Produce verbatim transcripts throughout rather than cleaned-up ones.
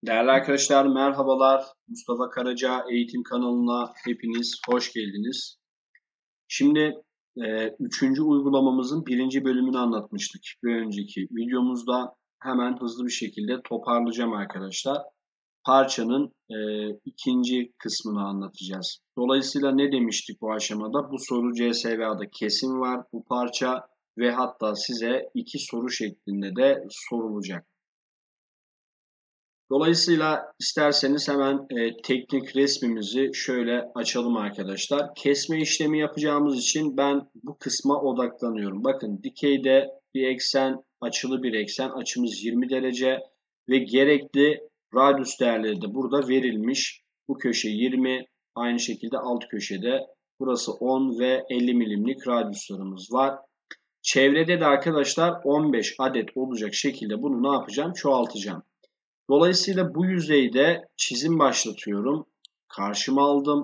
Değerli arkadaşlar merhabalar. Mustafa Karaca Eğitim kanalına hepiniz hoş geldiniz. Şimdi e, üçüncü uygulamamızın birinci bölümünü anlatmıştık bir önceki videomuzda. Hemen hızlı bir şekilde toparlayacağım arkadaşlar. Parçanın e, ikinci kısmını anlatacağız. Dolayısıyla ne demiştik bu aşamada? Bu soru C S V A'da kesin var bu parça ve hatta size iki soru şeklinde de sorulacak. Dolayısıyla isterseniz hemen e, teknik resmimizi şöyle açalım arkadaşlar. Kesme işlemi yapacağımız için ben bu kısma odaklanıyorum. Bakın dikeyde bir eksen, açılı bir eksen, açımız yirmi derece ve gerekli radyus değerleri de burada verilmiş. Bu köşe yirmi, aynı şekilde alt köşede burası on ve elli milimlik radyuslarımız var. Çevrede de arkadaşlar on beş adet olacak şekilde bunu ne yapacağım? Çoğaltacağım. Dolayısıyla bu yüzeyde çizim başlatıyorum. Karşıma aldım.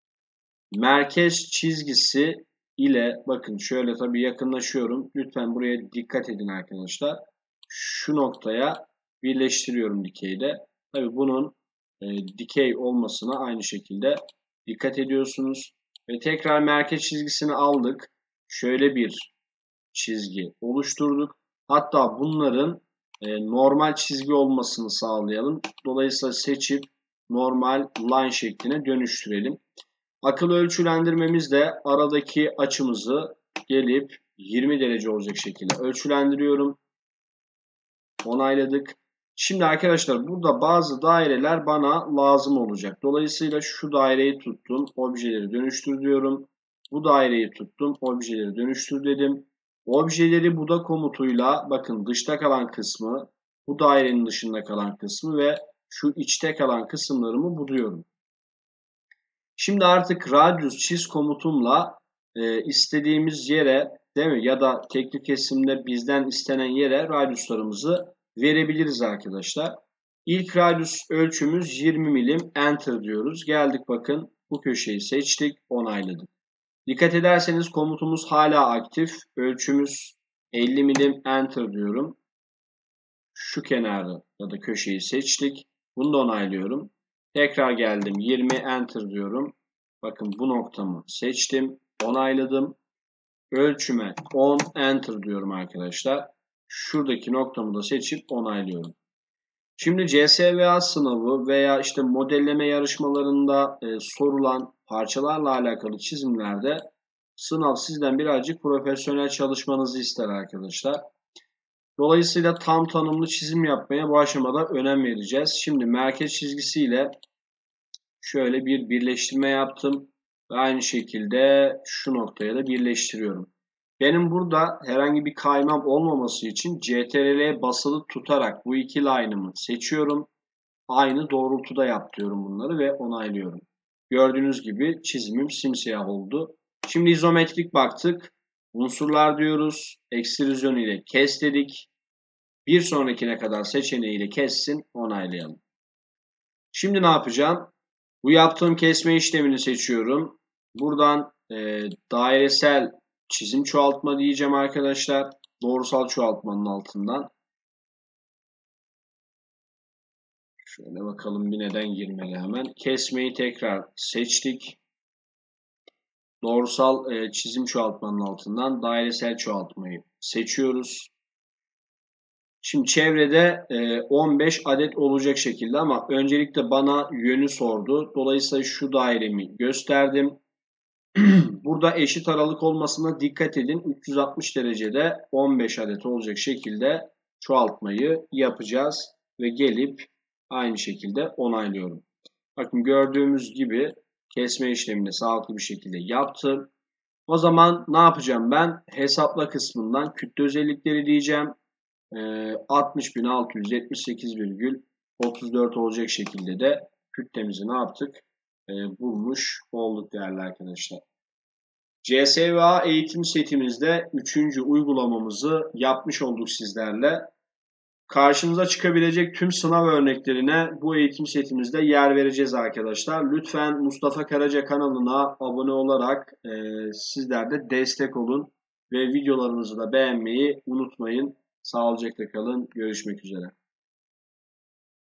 Merkez çizgisi ile bakın şöyle tabii yakınlaşıyorum. Lütfen buraya dikkat edin arkadaşlar. Şu noktaya birleştiriyorum dikeyde. Tabii bunun e, dikey olmasına aynı şekilde dikkat ediyorsunuz. Ve tekrar merkez çizgisini aldık. Şöyle bir çizgi oluşturduk. Hatta bunların e, normal çizgi olmasını sağlayalım. Dolayısıyla seçip normal line şekline dönüştürelim. Akıl ölçülendirmemizde aradaki açımızı gelip yirmi derece olacak şekilde ölçülendiriyorum. Onayladık. Şimdi arkadaşlar burada bazı daireler bana lazım olacak. Dolayısıyla şu daireyi tuttum. Objeleri dönüştür diyorum. Bu daireyi tuttum. Objeleri dönüştür dedim. Objeleri buda komutuyla bakın dışta kalan kısmı, bu dairenin dışında kalan kısmı ve şu içte kalan kısımlarımı buduyorum. Şimdi artık radius çiz komutumla e, istediğimiz yere değil mi ya da teknik kesimde bizden istenen yere radiuslarımızı verebiliriz arkadaşlar. İlk radius ölçümüz yirmi milim, enter diyoruz. Geldik bakın bu köşeyi seçtik, onayladık. Dikkat ederseniz komutumuz hala aktif. Ölçümüz elli milim, enter diyorum. Şu kenarı ya da köşeyi seçtik. Bunu da onaylıyorum. Tekrar geldim yirmi, enter diyorum. Bakın bu noktamı seçtim. Onayladım. Ölçüme on, enter diyorum arkadaşlar. Şuradaki noktamı da seçip onaylıyorum. Şimdi C S V A sınavı veya işte modelleme yarışmalarında e, sorulan parçalarla alakalı çizimlerde sınav sizden birazcık profesyonel çalışmanızı ister arkadaşlar. Dolayısıyla tam tanımlı çizim yapmaya bu aşamada önem vereceğiz. Şimdi merkez çizgisiyle şöyle bir birleştirme yaptım. Ve aynı şekilde şu noktaya da birleştiriyorum. Benim burada herhangi bir kaymam olmaması için C T R L'ye basılı tutarak bu iki line'ımı seçiyorum. Aynı doğrultuda yap diyorum bunları ve onaylıyorum. Gördüğünüz gibi çizimim simsiyah oldu. Şimdi izometrik baktık. Unsurlar diyoruz. Ekstrüzyon ile kes dedik. Bir sonrakine kadar seçeneğiyle kessin, onaylayalım. Şimdi ne yapacağım? Bu yaptığım kesme işlemini seçiyorum. Buradan e, dairesel çizim çoğaltma diyeceğim arkadaşlar. Doğrusal çoğaltmanın altından. Şöyle bakalım bir neden girmeli hemen. Kesmeyi tekrar seçtik. Doğrusal e, çizim çoğaltmanın altından dairesel çoğaltmayı seçiyoruz. Şimdi çevrede on beş adet olacak şekilde ama öncelikle bana yönü sordu. Dolayısıyla şu dairemi gösterdim. Burada eşit aralık olmasına dikkat edin. üç yüz altmış derecede on beş adet olacak şekilde çoğaltmayı yapacağız. Ve gelip aynı şekilde onaylıyorum. Bakın gördüğümüz gibi kesme işlemini sağlıklı bir şekilde yaptım. O zaman ne yapacağım ben? Hesapla kısmından kütle özellikleri diyeceğim. altmış bin altı yüz yetmiş sekiz virgül otuz dört olacak şekilde de kütlemizi ne yaptık? E, bulmuş olduk değerli arkadaşlar. C S V A eğitim setimizde üçüncü uygulamamızı yapmış olduk sizlerle. Karşınıza çıkabilecek tüm sınav örneklerine bu eğitim setimizde yer vereceğiz arkadaşlar. Lütfen Mustafa Karaca kanalına abone olarak e, sizler de destek olun ve videolarımızı da beğenmeyi unutmayın. Sağlıcakla kalın. Görüşmek üzere.